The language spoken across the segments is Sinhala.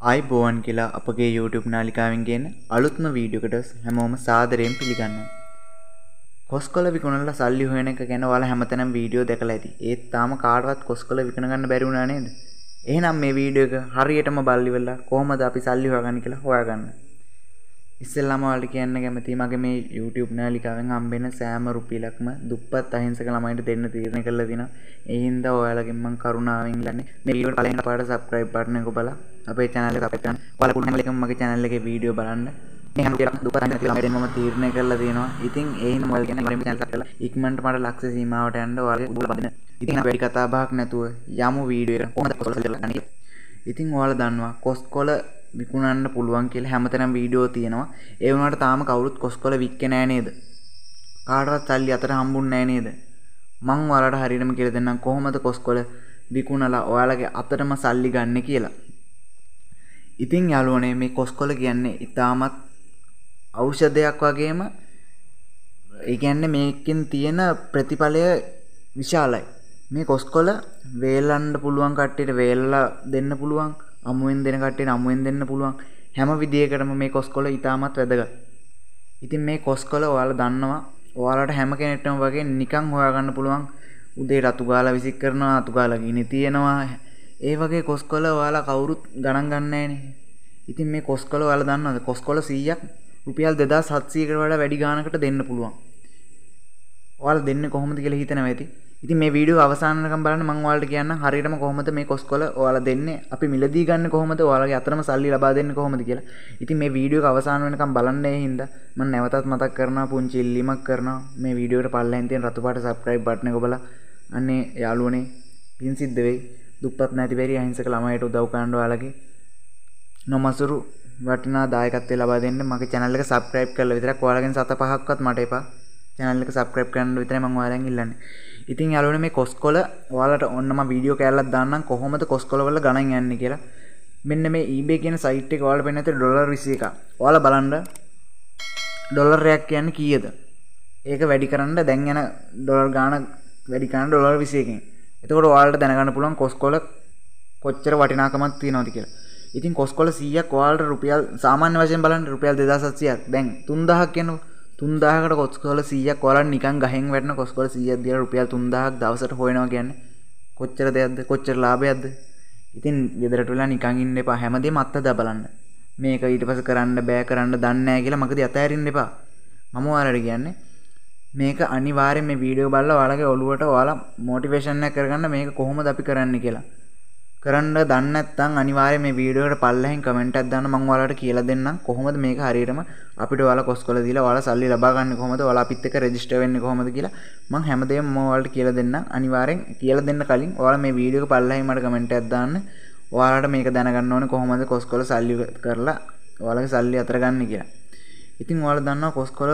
ආයිබෝවන් කියලා අපගේ YouTube නාලිකාවෙන් ගෙන අලුත්ම වීඩියෝ එකකට හැමෝම සාදරයෙන් පිළිගන්නවා. කොස්කොල විකුණලා සල්ලි හොයන එක ගැන ඔයාලා හැමතැනම වීඩියෝ දැකලා ඇති. ඒත් තාම කාටවත් කොස්කොල විකුණ ගන්න බැරි වුණා නේද? එහෙනම් මේ වීඩියෝ එක හරියටම බලලි වෙලා කොහොමද අපි සල්ලි හොයාගන්නේ කියලා හොයාගන්න. ඉස්සෙල්ලාම ඔයාලට කියන්න කැමතියි මගේ මේ YouTube නාලිකාවෙන් හම්බෙන සෑම රුපියලක්ම දුප්පත් අහිංසක ළමයින්ට දෙන්න තීරණය කරලා තිනවා. ඒ හින්දා ඔයාලගෙන් මම කරුණාවෙන් ඉල්ලන්නේ මේ වීඩියෝ එකට පළවෙනි පාට subscribe button එක බලලා අපේ channel එක අපේ channel ඔයාලා පුළුවන් එකම මගේ channel එකේ වීඩියෝ බලන්න. මේ හැම දෙයක්ම දුප්පත් අහිංසක ළමයින්ට මම තීරණය කරලා තියෙනවා. ඉතින් ඒ හින්දා ඔයාලා කියන්නේ මගේ channel එක කරලා ඉක්මනට මට ලක්ෂ සීමාවට යන්න ඔයාලගේ උදව් ලබන්න. ඉතින් අපි වැඩි කතා බහක් නැතුව යමු වීඩියෝ එක කොහොමද කොස්කොල සල්ලි ගන්න කියලා. ඉතින් ඔයාලා දන්නවා කොස්කොල විකුණන්න පුළුවන් කියලා හැමතැනම වීඩියෝ තියෙනවා. ඒ වුණාට තාම කවුරුත් කොස්කොල වික්කේ නෑ නේද? කාටවත් සල්ලි අතට හම්බුන්නේ නෑ නේද? මං ඔයාලට හරියටම කියලා දෙන්නම් කොහොමද කොස්කොල විකුණලා ඔයාලගේ අතටම සල්ලි ගන්න කියලා. ඉතින් යාළුවනේ මේ කොස්කොල කියන්නේ ඊටමත් ඖෂධයක් වගේම ඒ කියන්නේ මේකෙන් තියෙන ප්‍රතිඵලය විශාලයි. මේ කොස්කොල වේලන්න පුළුවන් කට්ටියට වේලලා දෙන්න පුළුවන්. අමුවෙන් දෙන කට්ටියට අමුවෙන් දෙන්න පුළුවන්. හැම විදියකටම මේ කොස්කොල ඊටමත් වැදගත්. ඉතින් මේ කොස්කොල ඔයාලා දන්නවා ඔයාලට හැම කෙනෙක්ටම වගේ නිකන් හොයාගන්න පුළුවන්. උදේට අතු ගාලා විසික් කරනවා, අතු ගාලා ගිනි තියනවා. ඒ වගේ කොස්කොල ඔයාලා කවුරුත් ගණන් ගන්න නැහැනේ. ඉතින් මේ කොස්කොල ඔයාලා දන්නවද? කොස්කොල 100ක් රුපියල් 2700කට වඩා වැඩි ගාණකට දෙන්න පුළුවන්. ඔයාලා දෙන්නේ කොහොමද කියලා හිතනවා ඇති. ඉතින් මේ වීඩියෝ අවසාන වෙනකම් බලන්න මම ඔයාලට කියන්නම් හරියටම කොහොමද මේ කොස්කොල ඔයාලා දෙන්නේ අපි මිලදී ගන්න කොහොමද ඔයාලගේ අතරම සල්ලි ලබා දෙන්නේ කොහොමද කියලා. ඉතින් මේ වීඩියෝ එක අවසාන වෙනකම් බලන්න ඒ හින්දා මම නැවතත් මතක් කරනවා පුංචි ඉල්ලීමක් කරනවා මේ වීඩියෝ එකට පල්ලෙන් තියෙන රතු පාට subscribe button එක ඔබලා අන්නේ යාළුවනේ පින් සිද්ධ වෙයි. දුප්පත් නැති බැරි අහිංසක ළමයිට උදව් කරන්න ඔයාලගේ නොමසුරු වටිනා දායකත්වය ලබා දෙන්න මගේ channel එක subscribe කරලා විතරක් ඔයාලගෙන් 7-5ක්වත් මට එපා. channel එක subscribe කරන්න විතරයි මම ඔයාලෙන් ඉල්ලන්නේ. ඉතින් යාළුවනේ මේ කොස්කොල ඔයාලට ඔන්න මම වීඩියෝ කෑල්ලක් දාන්නම් කොහොමද කොස්කොල වල ගණන් යන්නේ කියලා. මෙන්න මේ eBay කියන site එක ඔයාලට පෙන්නන ඇතුලේ ඩොලර් 21ක්. ඔයාලා බලන්න ඩොලර් එකක් කියන්නේ කීයද? ඒක වැඩි කරන්න දැන් යන ඩොලර් ගාණ වැඩි කරන්න ඩොලර් 21කින්. එතකොට ඔයාලට දැනගන්න පුළුවන් කොස්කොල කොච්චර වටිනාකමක් තියෙනවද කියලා. ඉතින් කොස්කොල 100ක් ඔයාලට රුපියල් සාමාන්‍ය වශයෙන් බලන්න රුපියල් 2700ක්. දැන් 3000ක් කියනවා. 3000කට කොස්කොල 100ක් ඔයාලා නිකන් ගහෙන් වැටෙන කොස්කොල 100ක් දීලා රුපියල් 3000ක් දවසට හොයනවා කියන්නේ කොච්චර දෙයක්ද කොච්චර ලාභයක්ද? ඉතින් ගෙදරට වෙලා නිකන් ඉන්න එපා. හැමදේම අත්දැක බලන්න. මේක ඊට පස්සේ කරන්න බෑ කරන්න දන්නේ නැහැ කියලා මගදී අතහැරින්න එපා. මම ඔයාලට කියන්නේ මේක අනිවාර්යෙන් මේ වීඩියෝ බලලා ඔයාලගේ ඔළුවට ඔයාලා මොටිවේෂන් එකක් කරගන්න මේක කොහොමද අපි කරන්නේ කියලා. කරන්න දන්නේ නැත්නම් අනිවාර්යෙන් මේ වීඩියෝ එකට පල්ලෙහින් කමෙන්ට් එකක් දාන්න මම ඔයාලට කියලා දෙන්නම් කොහොමද මේක හරියටම අපිට ඔයාලා කොස්කොල දීලා ඔයාලා සල්ලි ලබා ගන්න කොහොමද ඔයාලා අපිත් එක්ක රෙජිස්ටර් වෙන්නේ කොහොමද කියලා මම හැමදේම ඔයාලට කියලා දෙන්නම්. අනිවාර්යෙන් කියලා දෙන්න කලින් ඔයාලා මේ වීඩියෝ එක පල්ලෙහින් මට කමෙන්ට් එකක් දාන්න. ඔයාලට මේක දැනගන්න ඕනේ කොහොමද කොස්කොල සල්ලි කරලා ඔයාලගේ සල්ලි අතර ගන්න කියලා. ඉතින් ඔයාලා දන්නවා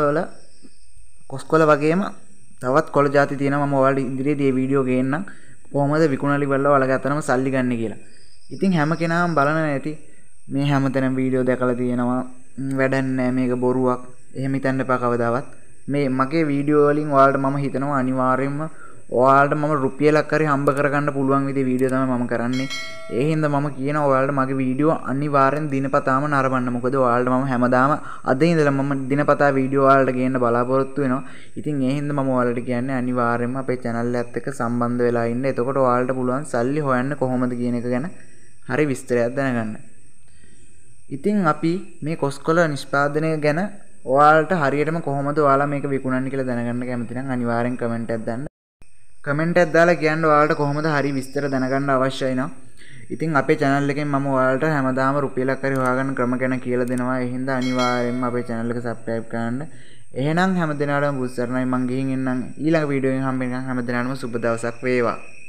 කොස්කොල වගේම තවත් කොළ ಜಾති තියෙනවා මම ඔයාලට ඉදිරියේදී මේ වීඩියෝ ගේන්නම් කොහොමද විකුණලි වල ඔයාලගේ අතරම සල්ලි ගන්න කියලා. ඉතින් හැම කෙනාම බලන ඇති මේ හැමතැනම වීඩියෝ දැකලා තියෙනවා වැඩක් නැහැ මේක බොරුවක්. එහෙම හිතන්න එපා කවදාවත්. මේ මගේ වීඩියෝ වලින් ඔයාලට මම හිතනවා අනිවාර්යයෙන්ම ඔයාලට මම රුපියලක් හරි හම්බ කරගන්න පුළුවන් විදිහේ වීඩියෝ තමයි මම කරන්නේ. ඒ හින්දා මම කියනවා ඔයාලට මගේ වීඩියෝ අනිවාර්යෙන් දිනපතාම නරඹන්න. මොකද ඔයාලට මම හැමදාම අද ඉඳලා මම දිනපතා වීඩියෝ ඔයාලට ගේන්න බලාපොරොත්තු වෙනවා. ඉතින් ඒ හින්දා මම ඔයාලට කියන්නේ අනිවාර්යෙන්ම අපේ channel එකත් එක්ක සම්බන්ධ වෙලා ඉන්න. එතකොට ඔයාලට පුළුවන් සල්ලි හොයන්න කොහොමද කියන එක ගැන හරි විස්තරයක් දැනගන්න. ඉතින් අපි මේ කොස්කොල නිෂ්පාදනය ගැන ඔයාලට හරියටම කොහොමද ඔයාලා මේක විකුණන්නේ කියලා දැනගන්න කැමති නම් අනිවාර්යෙන් කමෙන්ට් එකක් දාන්න. කමෙන්ට් එකක් දාලා කියන්න ඔයාලට කොහොමද හරි විස්තර දැනගන්න අවශ්‍යයි නම්. ඉතින් අපේ channel එකෙන් මම ඔයාලට හැමදාම රුපියලක් හරි හොයාගන්න ක්‍රම ගැන කියලා දෙනවා. ඒ හින්දා අනිවාර්යෙන්ම අපේ channel එක subscribe කරන්න. එහෙනම් හැමදිනාටම බුත් සරණයි මං ගිහින් එන්නම් ඊළඟ වීඩියෝ එකෙන් හම්බෙන්න හැමදිනාටම සුබ දවසක් වේවා.